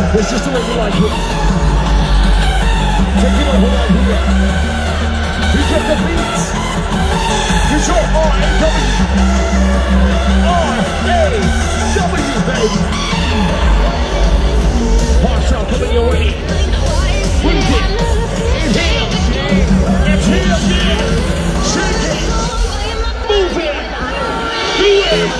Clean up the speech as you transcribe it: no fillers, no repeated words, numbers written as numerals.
It's just the way we like it. Take it over right here. You get the beats. You show R-A-W. R-A-W, baby. Parts out coming your way. Breathe it. Inhale. Exhale. Shake it. Move it. Do it.